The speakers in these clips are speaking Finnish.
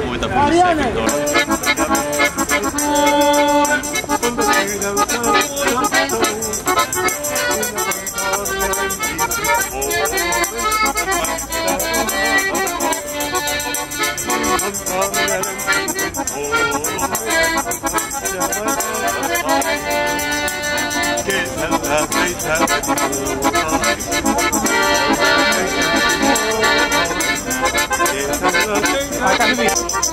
muita pulsseja tuolla. Aika hyvin.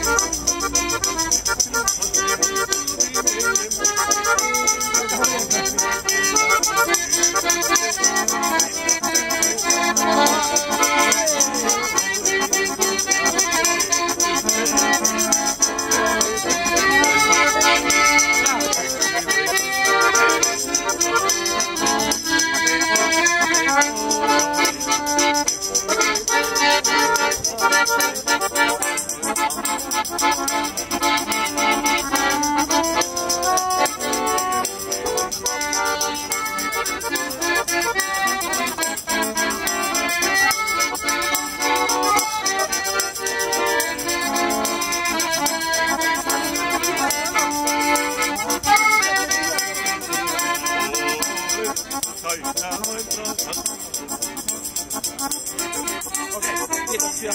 Okei, kiitoksia.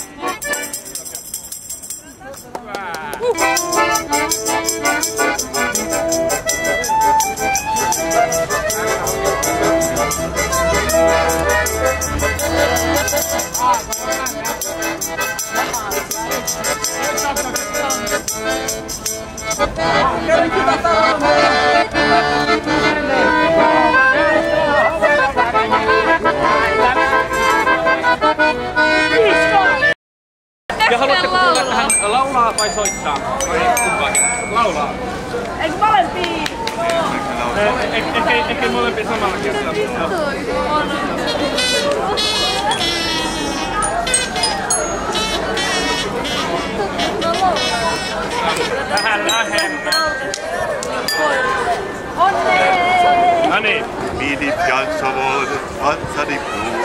Ja haluatteko kuulla, että hän laulaa vai soittaa? Vai kumpaakin? Laulaa. Eikö molempia? Ehkä molempia samalla kertaa. Vähän lähemmä. Onnea! No niin. Midi piazza vuole, pazza di più.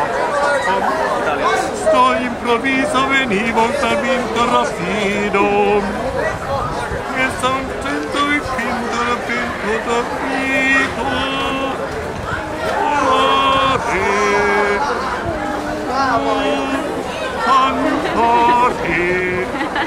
Sto improvviso venivo dal vinto rapido. E son cento e pinto da fico. Cantare,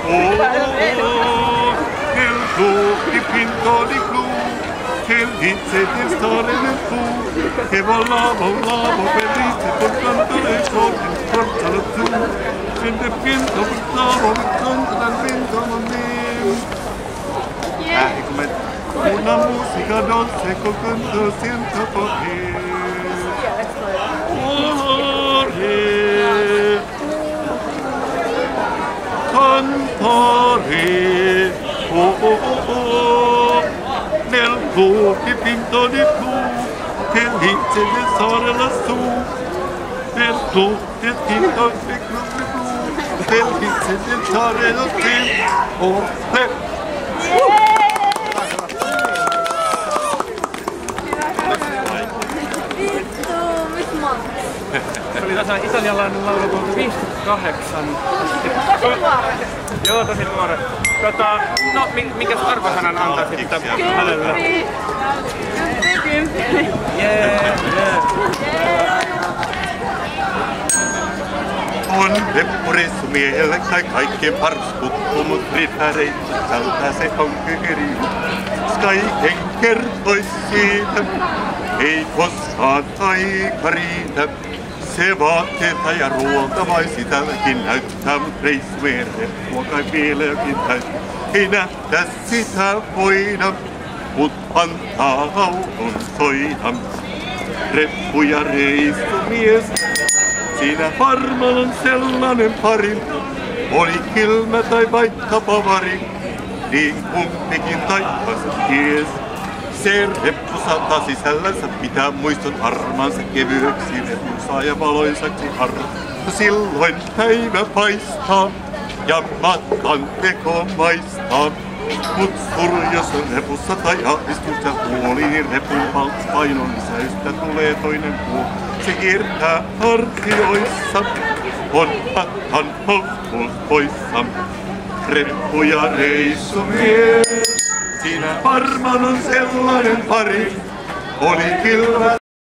nel blu dipinto di blu. Che dice di stare nel fu, che volavo felice col canto del sole, forza lassù, scende pinto, portavo il canto dal vento a me. Come una musica dolce col canto senza potere. Cantare, nel blu dipinto di blu, che dice di sole lassù, nel blu dipinto di blu, che dice di sole lassù, Se oli tässä italialainen laulu vuonna 58. Joo, tosi nuoret. No, minkäs arvosanan antaisit hänelle? Jee. On leppureissu miehelle kai kaikkien paras kuttu, mut ripäreitsu tältä se on kykeri. Kaiken kertois siitä, ei koskaan aika riitä. Se vaatteelta ja ruoka vai sitäkin näyttää, mut reissu reppua kai vieläkin täyttää. Ei nähdä sitä voida, mut antaa auton soida. Reppu ja reissumies, siinä varmaan on sellainen pari. Oli kylmä tai vaikka pavari, niin kumpikin taivas ties. Se reppu saattaa sisällänsä pitää muiston harmaansa kevyeksi. Repun saa ja valoisaksi harra. Silloin päivä paistaa ja matkan teko maistaa. Mut suru, jos on repussa tai ahdistus ja huoli, niin repun painon lisäystä tulee toinen puoli. Se kiertää hartioissa, on matkan houkutus poissa. reppu ja reissumies. Siinä varmaan on sellainen pari, oli kilvä